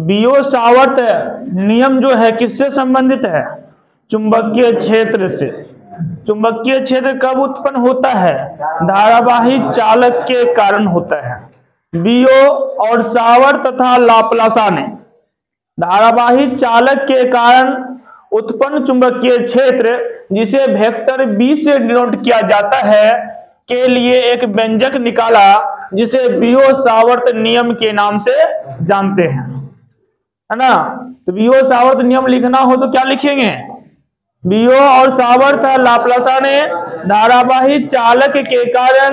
बियो सावर्त नियम जो है किससे संबंधित है? चुंबकीय क्षेत्र से। चुंबकीय क्षेत्र कब उत्पन्न होता है? धारावाही चालक के कारण होता है। बियो और सावर्त तथा लाप्लासा ने धारावाही चालक के कारण उत्पन्न चुंबकीय क्षेत्र, जिसे वेक्टर बी से डिनोट किया जाता है, के लिए एक व्यंजक निकाला जिसे बियो सावर्त नियम के नाम से जानते हैं, है ना। तो बियो सावर्त नियम लिखना हो तो क्या लिखेंगे? बियो और सावर्त लाप्लासा ने धारावाही चालक के कारण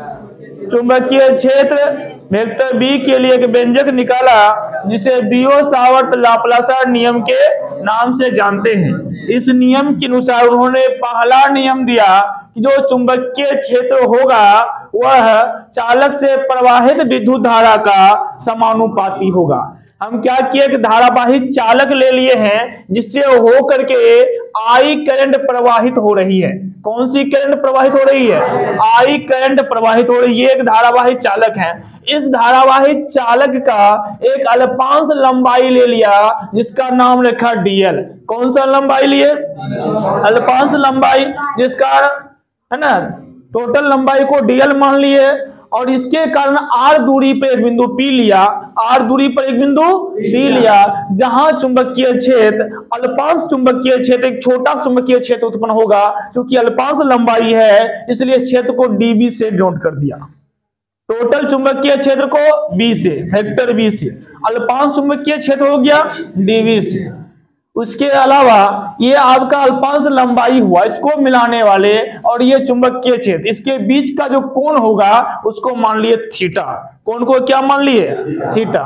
चुंबकीय क्षेत्र वेक्टर बी के लिए एक व्यंजक निकाला जिसे बियो सावर्त लाप्लासा नियम के नाम से जानते हैं। इस नियम के अनुसार उन्होंने पहला नियम दिया कि जो चुंबकीय क्षेत्र होगा वह चालक से प्रवाहित विद्युत धारा का समानुपाती होगा। हम क्या किए कि धारावाही चालक ले लिए हैं जिससे हो करके आई करंट प्रवाहित हो रही है। कौन सी करंट प्रवाहित हो रही है? आई करंट प्रवाहित हो रही है। ये एक धारावाही चालक है। इस धारावाही चालक का एक अल्पांश लंबाई ले लिया जिसका नाम रखा डीएल। कौन सा लंबाई लिए? अल्पांश लंबाई, जिसका है ना टोटल लंबाई को डीएल मान लिए, और इसके कारण आर दूरी पर एक बिंदु पी लिया। आर दूरी पर एक बिंदु पी लिया जहां चुंबकीय क्षेत्र अल्पांश चुंबकीय क्षेत्र, एक छोटा चुंबकीय क्षेत्र उत्पन्न होगा। क्योंकि अल्पांश लंबाई है इसलिए क्षेत्र को डीबी से डिनोट कर दिया। टोटल चुंबकीय क्षेत्र को बी से, वेक्टर बी से, अल्पांश चुंबकीय क्षेत्र हो गया डीबी से। उसके अलावा ये आपका अल्पांश लंबाई हुआ, इसको मिलाने वाले, और ये चुंबकीय क्षेत्र, इसके बीच का जो कोण होगा उसको मान लिए थीटा। कोण को क्या मान लिए? थीटा।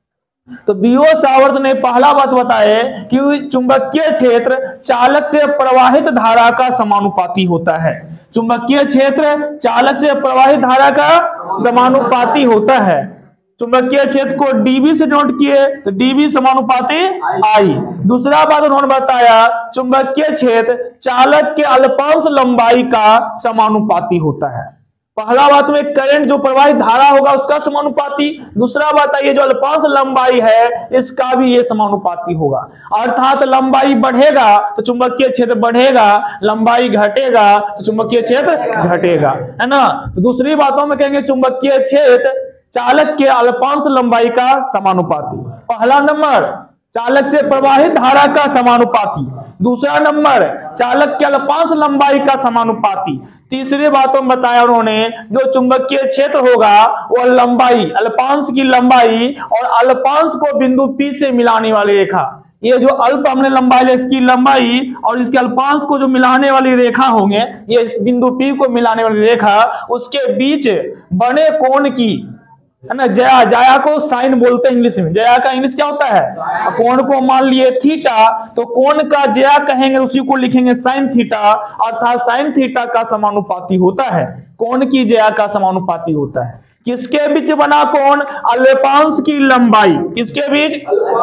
तो बियो सावर्त ने पहला बात बताए कि चुंबकीय क्षेत्र चालक से प्रवाहित धारा का समानुपाती होता है। चुंबकीय क्षेत्र चालक से प्रवाहित धारा का समानुपाती होता है। चुंबकीय क्षेत्र को डीबी से नोट किए तो डीबी समानुपाती आई। दूसरा बात उन्होंने बताया चुंबकीय क्षेत्र चालक के अल्पांश लंबाई का समानुपाती होता है। पहला बात में करंट जो प्रवाहित धारा होगा उसका समानुपाती, दूसरा बात है ये जो अल्पांश लंबाई है इसका भी ये समानुपाती होगा। अर्थात लंबाई बढ़ेगा तो चुंबकीय क्षेत्र बढ़ेगा, लंबाई घटेगा तो चुंबकीय क्षेत्र घटेगा, है ना। तो दूसरी बातों में कहेंगे चुंबकीय क्षेत्र चालक के अल्पांश लंबाई का समानुपाती। पहला नंबर चालक से प्रवाहित धारा का समानुपाती, दूसरा नंबर चालक के अल्पांश लंबाई का समानुपाती। तीसरी बातों में बताया उन्होंने जो चुंबकीय क्षेत्र होगा वह लंबाई, अल्पांश की लंबाई और अल्पांश को बिंदु P से मिलाने वाली रेखा, ये जो अल्प हमने लंबाई ले इसकी लंबाई और इसके अल्पांश को जो मिलाने वाली रेखा होंगे, ये इस बिंदु P को मिलाने वाली रेखा, उसके बीच बने कोण की, है ना, जया, जया को साइन बोलते हैं इंग्लिश में। जया का इंग्लिश क्या होता है? कोण को मान लिए थीटा, तो कोण का जया कहेंगे उसी को लिखेंगे साइन थीटा, अर्थात साइन थीटा का समानुपाती होता है। कोण की जया का समानुपाती होता है। किसके बीच बना कोण? अल्पांश की लंबाई, किसके बीच?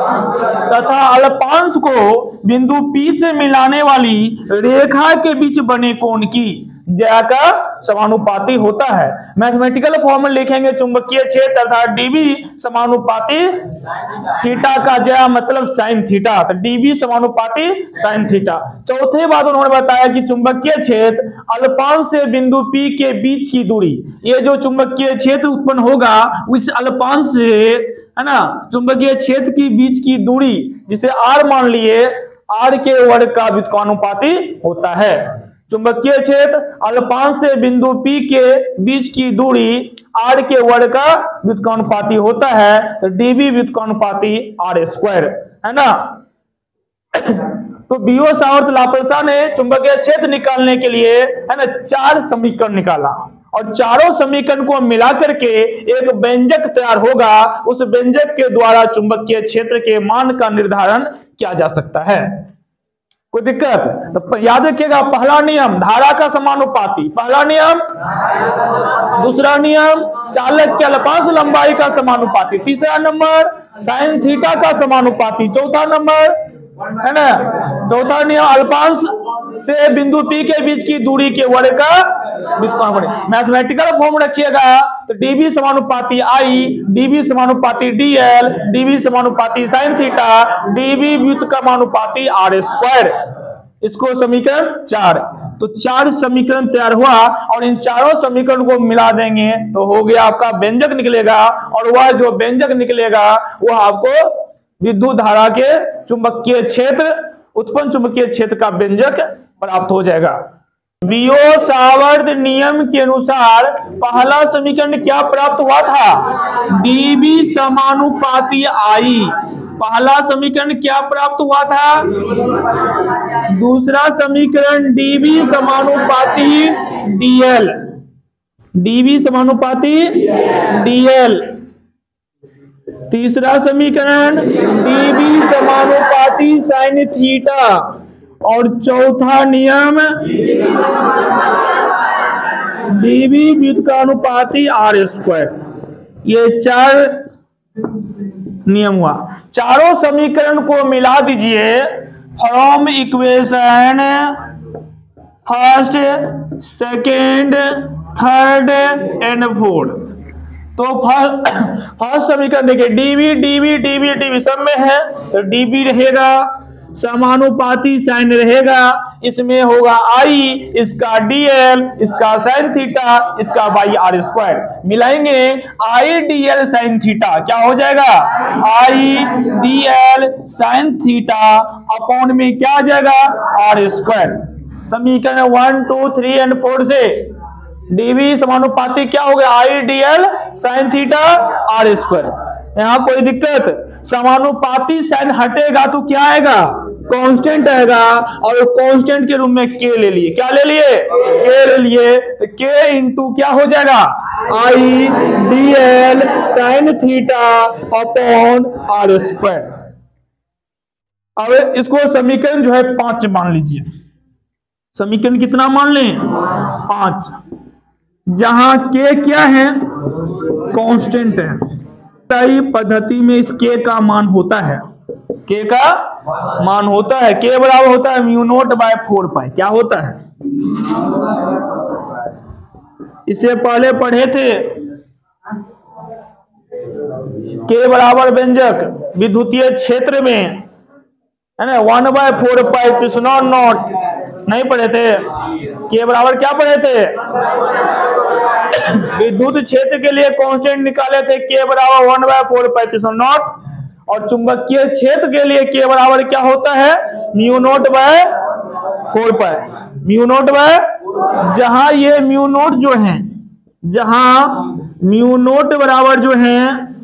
तथा अल्पांश को बिंदु P से मिलाने वाली रेखा के बीच बने कोण की जया का समानुपाती होता है। मैथमेटिकल फॉर्म में लिखेंगे चुंबकीय क्षेत्र अर्थात डीबी समानुपाती थीटा का जया मतलब साइन थीटा, तो डीबी समानुपाती साइन थीटा। चौथे बात उन्होंने बताया कि चुंबकीय क्षेत्र अल्पांश से बिंदु P के बीच की दूरी, ये जो चुंबकीय क्षेत्र उत्पन्न होगा उस अल्पांश से, है ना, चुंबकीय क्षेत्र की बीच की दूरी जिसे r मान लिए, r के वर्ग का व्युत्क्रमानुपाती होता है। चुंबकीय क्षेत्र अल्पांश से बिंदु P के बीच की दूरी r के वर्ग का व्युत्क्रमानुपाती होता है, तो dB व्युत्क्रमानुपाती r स्क्वायर, है ना। तो बियो सावर्त लाप्लासा ने चुंबकीय क्षेत्र निकालने के लिए, है ना, 4 समीकरण निकाला और चारों समीकरण को मिलाकर के एक व्यंजक तैयार होगा। उस व्यंजक के द्वारा चुंबकीय क्षेत्र के मान का निर्धारण किया जा सकता है। कोई दिक्कत? तो याद रखिएगा पहला नियम धारा का समानुपाती, पहला नियम, दूसरा नियम चालक के अल्पांश लंबाई का समानुपाती, तीसरा नंबर साइन थीटा का समानुपाती, चौथा नंबर, है ना, चौथा नियम अल्पांश से बिंदु P के बीच की दूरी के वर्ग का मैथमेटिकल फॉर्म रखिएगा तो dv समानुपाती I, dv समानुपाती dl, dv समानुपाती sin थीटा, dv व्युत्क्रमानुपाती r स्क्वायर। इसको समीकरण 4। तो 4 समीकरण तैयार हुआ और इन चारों समीकरण को मिला देंगे तो हो गया आपका व्यंजक निकलेगा, और वह जो व्यंजक निकलेगा वह आपको विद्युत धारा के चुंबकीय क्षेत्र, उत्पन्न चुंबकीय क्षेत्र का व्यंजक प्राप्त हो जाएगा। बियो-सावर्त नियम के अनुसार पहला समीकरण क्या प्राप्त हुआ था? dv समानुपाती I। पहला समीकरण क्या प्राप्त हुआ था? दूसरा समीकरण dv समानुपाती dl, dv समानुपाती dl। तीसरा समीकरण dv समानुपाती sin थीटा, और चौथा नियम dv व्युत्क्रमानुपाती r स्क्वायर। ये 4 नियम हुआ। चारों समीकरण को मिला दीजिए from equation first, second, third and fourth. तो फर्स्ट समीकरण देखिए dv dv dv dv सब में है तो dv रहेगा, समानुपाती साइन रहेगा, इसमें होगा I, इसका dl, इसका sin थीटा, इसका बाई r स्क्वायर। मिलाएंगे I dl sin थीटा क्या हो जाएगा? I dl sin theta upon में क्या आ जाएगा? r square. समीकरण 1 2 3 एंड 4 से dv समानुपाती क्या हो गया? I dl sin theta r square. यहाँ कोई दिक्कत? समानुपाती साइन हटेगा तो क्या आएगा? कांस्टेंट आएगा, और कांस्टेंट के रूप में k ले लिए। क्या ले लिए? k ले लिए। तो k इंटू क्या हो जाएगा? I dl sin theta upon r square. अब इसको समीकरण जो है 5 मान लीजिए। समीकरण कितना मान लें? 5, जहां k क्या है? कांस्टेंट है। सही पद्धति में इस k का मान होता है, k का मान होता है, k बराबर होता है म्यू नोट बाय 4 पाई। क्या होता है? इससे पहले पढ़े थे k बराबर व्यंजक विद्युतीय क्षेत्र में है ना 1/4 पाई एप्सिलॉन नॉट। नहीं पढ़े थे? k बराबर क्या पढ़े थे? विद्युत क्षेत्र के लिए कांस्टेंट निकाले थे, k बराबर 1/4 पाई एप्सिलॉन नॉट, और चुंबकीय क्षेत्र के लिए k बराबर क्या होता है? Mu naught by 4 pi. Mu naught by, जहां ये म्यू नोट जो है, जहां म्यू नोट बराबर जो है,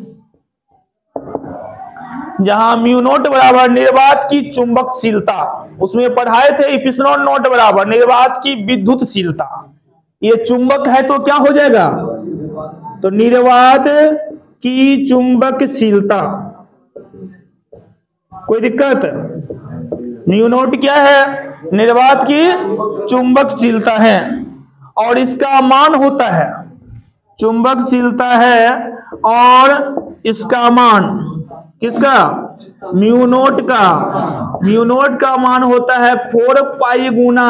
जहां म्यू नोट बराबर निर्वात की चुंबकशीलता, उसमें पढ़ाए थे एप्सिलॉन नोट बराबर निर्वात की विद्युतशीलता। ये चुंबक है तो क्या हो जाएगा? तो निर्वात की चुंबकशीलता। कोई दिक्कत? म्यू नोट क्या है? निर्वात की चुंबकशीलता है, और इसका मान होता है, चुंबकशीलता है और इसका मान किसका? म्यू नोट का। म्यू नोट का मान होता है 4 पाई गुना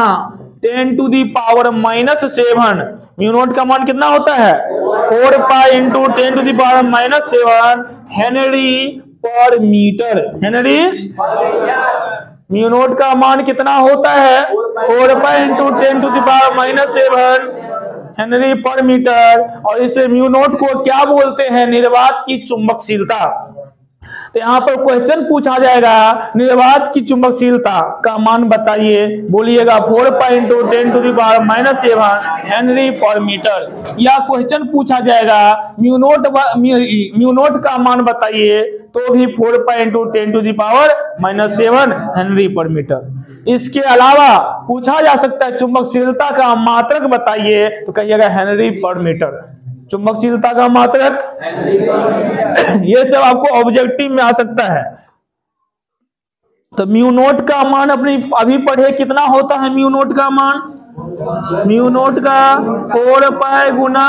10⁻⁻7। म्यू नोट का मान कितना होता है? 4 pi into 10⁻⁻7 henry per metre. Henry, mu naught का मान कितना होता है? 4 pi into 10⁻⁻7 henry per metre, और इसे म्यू नोट को क्या बोलते हैं? निर्वात की चुंबकशीलता। तो यहाँ पर क्वेश्चन पूछा जाएगा निर्वात की चुंबकशीलता का मान बताइए, बोलिएगा 4 pi into 10⁻⁻7 henry per metre. या क्वेश्चन पूछा जाएगा म्यू नोट का मान बताइए, तो भी 4 pi into 10⁻⁻7 henry per metre. इसके अलावा पूछा जा सकता है चुंबकशीलता का मात्रक बताइए, तो कहिएगा हेनरी पर मीटर। चुंबकशीलता का मात्रक ये सब आपको ऑब्जेक्टिव में आ सकता है। तो म्यू नोट का मान अपनी अभी पढ़े कितना होता है? म्यू नोट का मान म्यू नोट का 4 पाई गुना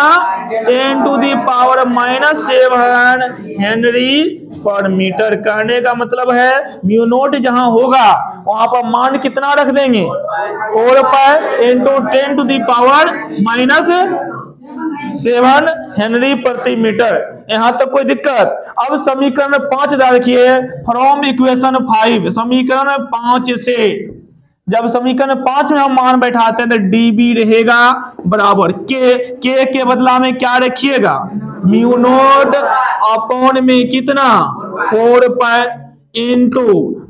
10⁻⁻7 हेनरी पर मीटर। कहने का मतलब है म्यू नोट जहां होगा वहां पर मान कितना रख देंगे, 4 पाई इंटू 10⁻⁷ हेनरी प्रति मीटर। यहां तक कोई दिक्कत? अब समीकरण 5 रखिए, फ्रॉम इक्वेशन 5, समीकरण 5 से जब समीकरण 5 में हम मान बैठाते हैं तो dB रहेगा बराबर के बदला में क्या रखिएगा, म्यू नोट अपॉन में कितना 4 pi into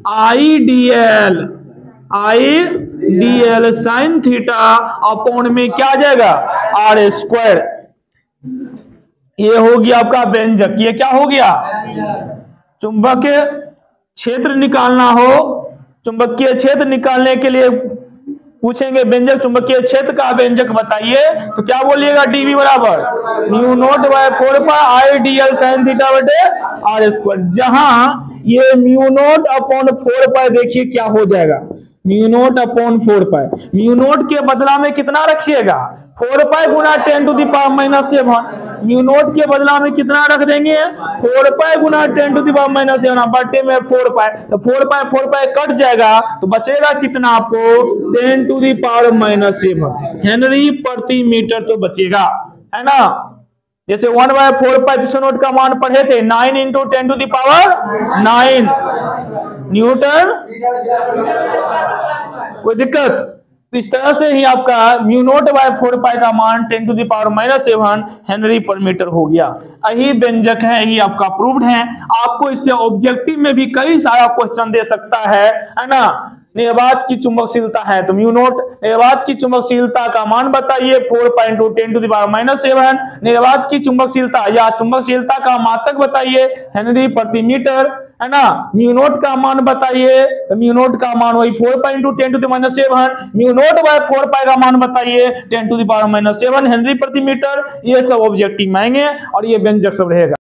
I D L sine theta upon में क्या आ जाएगा आर स्क्वायर। ये हो गया आपका व्यंजक। ये क्या हो गया, चुंबकीय क्षेत्र निकालना हो, चुंबकीय क्षेत्र निकालने के लिए पूछेंगे व्यंजक, चुंबकीय क्षेत्र का व्यंजक बताइए, तो क्या बोलिएगा, dV बराबर mu naught by 4 pi I D L sine theta बटे आर स्क्वायर। जहां ये म्यू नोट अपॉन 4 पाई देखिए क्या हो जाएगा, mu naught upon 4 pi, mu naught के बदला में कितना रखिएगा 4 पाई गुना 10⁻⁻7, म्यू नोट के बदला में कितना रख देंगे 4 पाई गुना 10⁻⁻7 बटे में 4 पाई, तो 4 पाई कट जाएगा तो बचेगा कितना आपको 10⁻⁻7 हेनरी प्रति मीटर तो बचेगा, है ना। जैसे 1/4 पाई पिछले नोट का मान पढ़े थे 9 इंटू 10⁹ न्यूटन। कोई दिक्कत? तो इस तरह से ही आपका म्यू नोट बाय 4 पाई का मान 10⁻⁻7 हेनरी पर मीटर हो गया। यही व्यंजक है, यही आपका प्रूव्ड है। आपको इससे ऑब्जेक्टिव में भी कई सारा क्वेश्चन दे सकता है ना। निर्वात की चुंबकशीलता है तो म्यू नोट, निर्वात की चुंबकशीलता का मान बताइए 4 पाई इंटू 10⁻⁻7, निर्वात की चुंबकशीलता या चुंबकशीलता का मात्रक बताइए हेनरी प्रति मीटर, है ना। म्यू नोट का मान बताइए तो म्यू नोट का मान वही 4 pi into 10⁻⁷, mu naught by 4 pi का मान बताइए 10⁻⁷ हेनरी प्रति मीटर। ये सब ऑब्जेक्टिव में आएंगे और ये व्यंजक सब रहेगा।